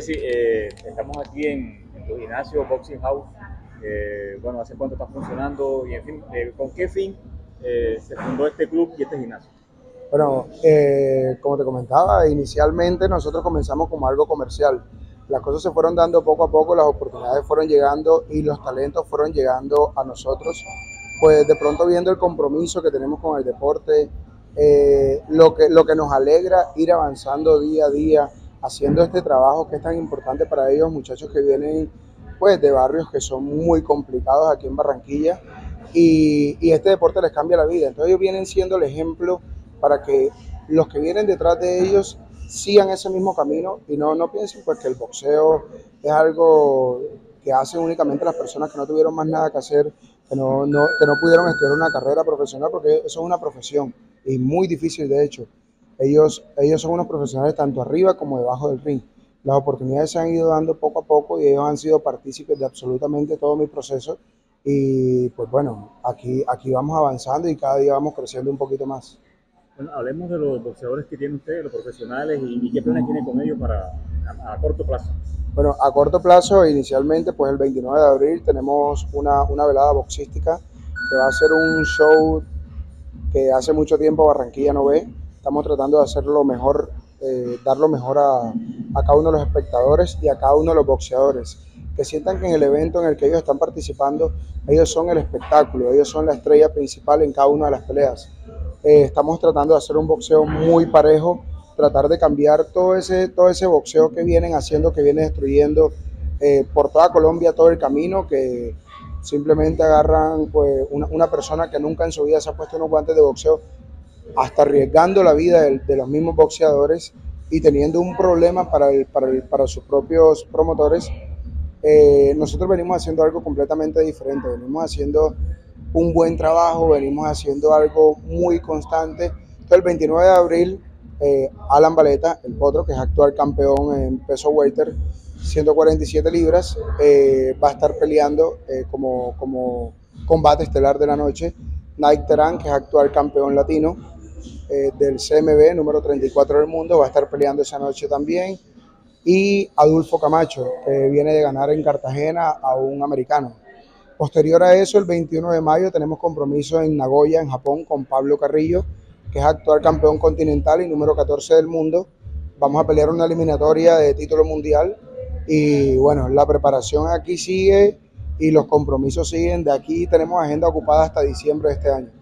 Jesse, estamos aquí en tu gimnasio, Boxing House. Bueno, ¿hace cuánto está funcionando? Y en fin, ¿con qué fin se fundó este club y este gimnasio? Bueno, como te comentaba, inicialmente nosotros comenzamos como algo comercial. Las cosas se fueron dando poco a poco, las oportunidades fueron llegando y los talentos fueron llegando a nosotros. Pues de pronto viendo el compromiso que tenemos con el deporte, lo que nos alegra ir avanzando día a día, haciendo este trabajo que es tan importante para ellos, muchachos que vienen pues de barrios que son muy complicados aquí en Barranquilla y este deporte les cambia la vida. Entonces ellos vienen siendo el ejemplo para que los que vienen detrás de ellos sigan ese mismo camino y no piensen pues que el boxeo es algo que hacen únicamente las personas que no tuvieron más nada que hacer, que no pudieron estudiar una carrera profesional, porque eso es una profesión y muy difícil de hecho. Ellos son unos profesionales tanto arriba como debajo del ring. Las oportunidades se han ido dando poco a poco y ellos han sido partícipes de absolutamente todo mi proceso y pues bueno, aquí vamos avanzando y cada día vamos creciendo un poquito más. Bueno, hablemos de los boxeadores que tiene usted, los profesionales, y qué planes tiene con ellos a corto plazo. Bueno, a corto plazo, inicialmente, pues el 29 de abril tenemos una velada boxística que va a ser un show que hace mucho tiempo Barranquilla no ve. Estamos tratando de hacerlo mejor, dar lo mejor a cada uno de los espectadores y a cada uno de los boxeadores. Que sientan que en el evento en el que ellos están participando, ellos son el espectáculo, ellos son la estrella principal en cada una de las peleas. Estamos tratando de hacer un boxeo muy parejo, tratar de cambiar todo ese boxeo que vienen haciendo, que viene destruyendo por toda Colombia todo el camino, que simplemente agarran pues una persona que nunca en su vida se ha puesto unos guantes de boxeo, hasta arriesgando la vida de los mismos boxeadores y teniendo un problema para sus propios promotores. Nosotros venimos haciendo algo completamente diferente, venimos haciendo un buen trabajo, venimos haciendo algo muy constante. Entonces el 29 de abril, Alan Baleta, el potro, que es actual campeón en peso welter, 147 libras, va a estar peleando como combate estelar de la noche. Nike Terán, que es actual campeón latino del CMB, número 34 del mundo, va a estar peleando esa noche también. Y Adolfo Camacho, que viene de ganar en Cartagena a un americano. Posterior a eso, el 21 de mayo tenemos compromiso en Nagoya, en Japón, con Pablo Carrillo, que es actual campeón continental y número 14 del mundo. Vamos a pelear una eliminatoria de título mundial y bueno, la preparación aquí sigue y los compromisos siguen. De aquí tenemos agenda ocupada hasta diciembre de este año.